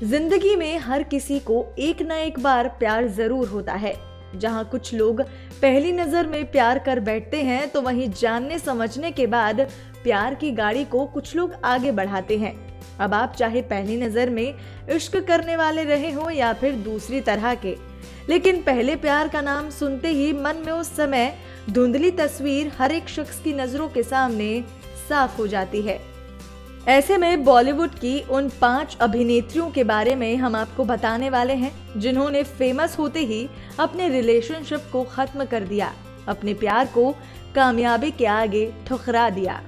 जिंदगी में हर किसी को एक ना एक बार प्यार जरूर होता है। जहां कुछ लोग पहली नजर में प्यार कर बैठते हैं, तो वहीं जानने समझने के बाद प्यार की गाड़ी को कुछ लोग आगे बढ़ाते हैं। अब आप चाहे पहली नजर में इश्क करने वाले रहे हो या फिर दूसरी तरह के, लेकिन पहले प्यार का नाम सुनते ही मन में उस समय धुंधली तस्वीर हर एक शख्स की नजरों के सामने साफ हो जाती है। ऐसे में बॉलीवुड की उन 5 अभिनेत्रियों के बारे में हम आपको बताने वाले हैं, जिन्होंने फेमस होते ही अपने रिलेशनशिप को खत्म कर दिया, अपने प्यार को कामयाबी के आगे ठुकरा दिया।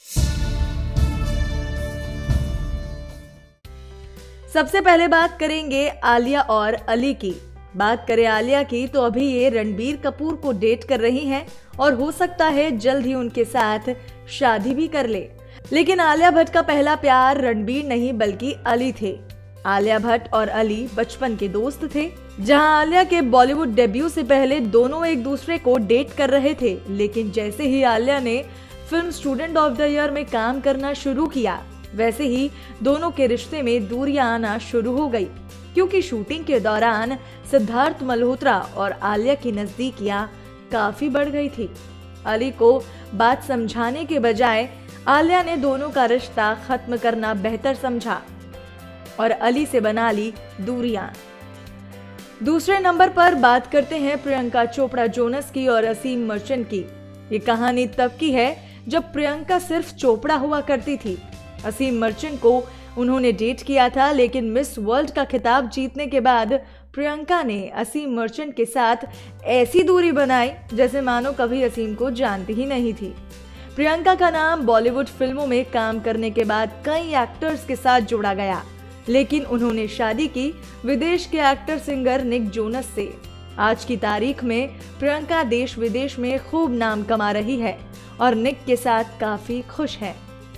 सबसे पहले बात करेंगे आलिया और अली की। बात करें आलिया की, तो अभी ये रणबीर कपूर को डेट कर रही हैं और हो सकता है जल्द ही उनके साथ शादी भी कर ले। लेकिन आलिया भट्ट का पहला प्यार रणबीर नहीं बल्कि अली थे। आलिया भट्ट और अली बचपन के दोस्त थे। जहां आलिया के बॉलीवुड डेब्यू से पहले दोनों एक दूसरे को डेट कर रहे थे, लेकिन जैसे ही आलिया ने film Student of the Year में काम करना शुरू किया, वैसे ही दोनों के रिश्ते में दूरियां आना शुरू हो गई, क्योंकि शूटिंग के दौरान सिद्धार्थ मल्होत्रा और आलिया की नजदीकियां काफी बढ़ गई थी। अली को बात समझाने के बजाय आलिया ने दोनों का रिश्ता खत्म करना बेहतर समझा और अली से बना ली दूरियां। दूसरे नंबर पर बात करते हैं प्रियंका चोपड़ा जोनस की और असीम मर्चेंट की। ये कहानी तब की है जब प्रियंका सिर्फ चोपड़ा हुआ करती थी। असीम मर्चेंट को उन्होंने डेट किया था, लेकिन मिस वर्ल्ड का खिताब जीतने के बाद प्रियंका ने असीम मर्चेंट के साथ ऐसी दूरी बनाई जैसे मानो कभी असीम को जानती ही नहीं थी। प्रियंका का नाम बॉलीवुड फिल्मों में काम करने के बाद कई एक्टर्स के साथ जोड़ा गया, लेकिन उन्होंने शादी की विदेश के एक्टर सिंगर निक जोनस से। आज की तारीख में प्रियंका देश विदेश में खूब नाम कमा रही है और निक के साथ काफी खुश है।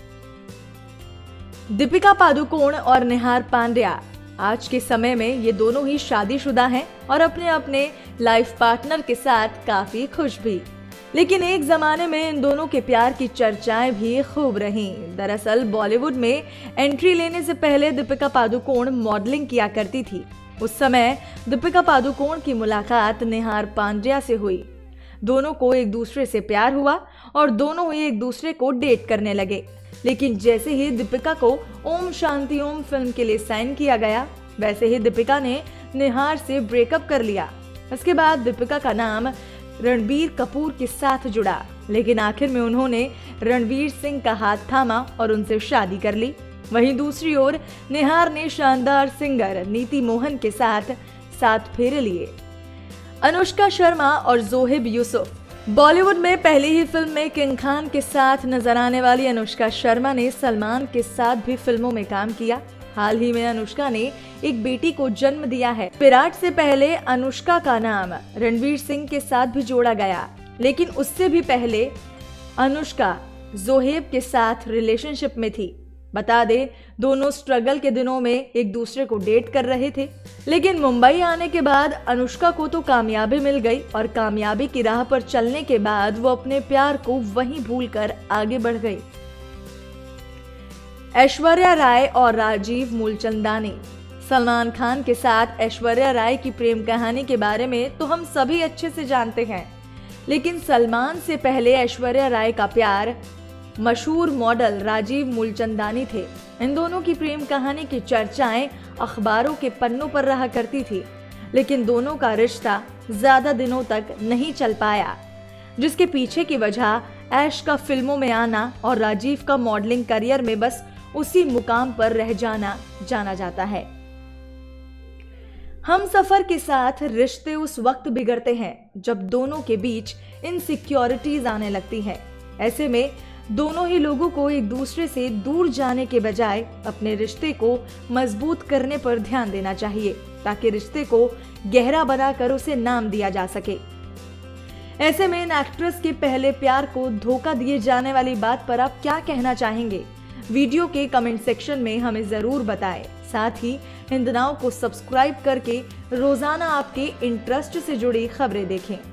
दीपिका पादुकोण और निहार पांड्या, आज के समय में ये दोनों ही शादीशुदा हैं और अपने अपने लाइफ पार्टनर के साथ काफी खुश भी। लेकिन एक जमाने में इन दोनों के प्यार की चर्चाएं भी खूब रहीं। दरअसल बॉलीवुड में एंट्री लेने से पहले दीपिका पादुकोण मॉडलिंग किया करती थी। उस समय दीपिका पादुकोण की मुलाकात निहार पांड्या से हुई। दोनों को एक दूसरे से प्यार हुआ और दोनों ही एक दूसरे को डेट करने लगे। लेकिन जैसे ही दीपिका को ओम शांति ओम फिल्म के लिए साइन किया गया, वैसे ही दीपिका ने निहार से ब्रेकअप कर लिया। इसके बाद दीपिका का नाम रणबीर कपूर के साथ जुड़ा, लेकिन आखिर में उन्होंने रणवीर सिंह का हाथ थामा और उनसे शादी कर ली। वहीं दूसरी ओर निहार ने शानदार सिंगर नीति मोहन के साथ 7 फेरे लिए। अनुष्का शर्मा और जोहेब यूसुफ। बॉलीवुड में पहली ही फिल्म में किंग खान के साथ नजर आने वाली अनुष्का शर्मा ने सलमान के साथ भी फिल्मों में काम किया। हाल ही में अनुष्का ने एक बेटी को जन्म दिया है। विराट से पहले अनुष्का का नाम रणवीर सिंह के साथ भी जोड़ा गया, लेकिन उससे भी पहले अनुष्का जोहेब के साथ रिलेशनशिप में थी। बता दे, दोनों स्ट्रगल के दिनों में एक दूसरे को डेट कर रहे थे, लेकिन मुंबई आने के बाद अनुष्का को तो कामयाबी मिल गई और कामयाबी की राह पर चलने के बाद वो अपने प्यार को वहीं भूलकर आगे बढ़ गई। ऐश्वर्या राय और राजीव मूलचंदानी। सलमान खान के साथ ऐश्वर्या राय की प्रेम कहानी के बारे में तो हम सभी अच्छे से जानते हैं, लेकिन सलमान से पहले ऐश्वर्या राय का प्यार मशहूर मॉडल राजीव मूलचंदानी थे। इन दोनों की प्रेम कहानी की चर्चाएं अखबारों के पन्नों पर रहा करती थी, लेकिन दोनों का रिश्ता ज्यादा दिनों तक नहीं चल पाया, जिसके पीछे की वजह ऐश का फिल्मों में आना और राजीव का मॉडलिंग करियर में बस उसी मुकाम पर रह जाना जाना जाता है। हम सफर के साथ रिश्ते उस वक्त बिगड़ते हैं जब दोनों के बीच इनसिक्योरिटीज आने लगती हैं। ऐसे में दोनों ही लोगों को एक दूसरे से दूर जाने के बजाय अपने रिश्ते को मजबूत करने पर ध्यान देना चाहिए, ताकि रिश्ते को गहरा बनाकर उसे नाम दिया जा सके। ऐसे में इन एक्ट्रेस के पहले प्यार को धोखा दिए जाने वाली बात पर आप क्या कहना चाहेंगे? वीडियो के कमेंट सेक्शन में हमें जरूर बताएं। साथ ही हिंद नाउ को सब्सक्राइब करके रोजाना आपके इंटरेस्ट से जुड़ी खबरें देखें।